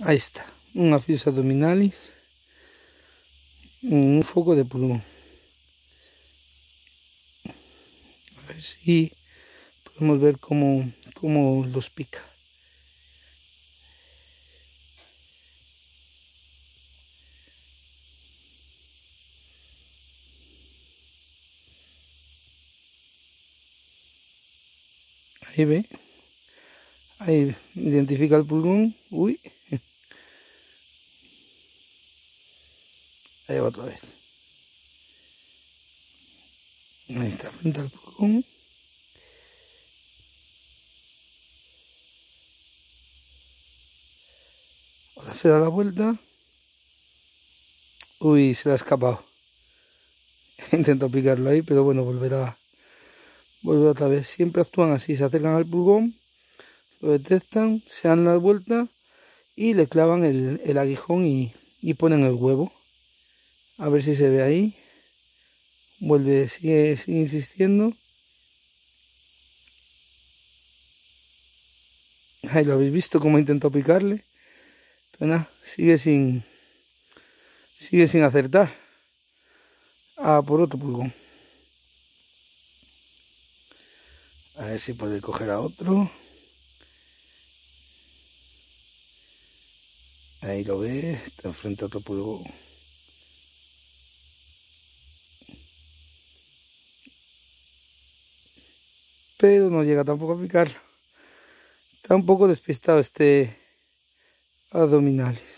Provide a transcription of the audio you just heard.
Ahí está, una Aphius abdominalis, un foco de pulgón. A ver si podemos ver cómo los pica. Ahí ve, ahí identifica el pulgón. Uy, ahí va otra vez. Ahí está, frente al pulgón. Ahora se da la vuelta. Uy, se le ha escapado. Intento picarlo ahí, pero bueno, volverá otra vez. Siempre actúan así, se acercan al pulgón, lo detectan, se dan la vuelta y le clavan el aguijón y ponen el huevo. A ver si se ve ahí. Vuelve, sigue insistiendo. Ahí lo habéis visto cómo intentó picarle. Pero nada, sigue sin acertar. Ah, por otro pulgón. A ver si puede coger a otro. Ahí lo ve, está enfrente a otro pulgón. Pero no llega tampoco a picarlo. Está un poco despistado este abdominalis.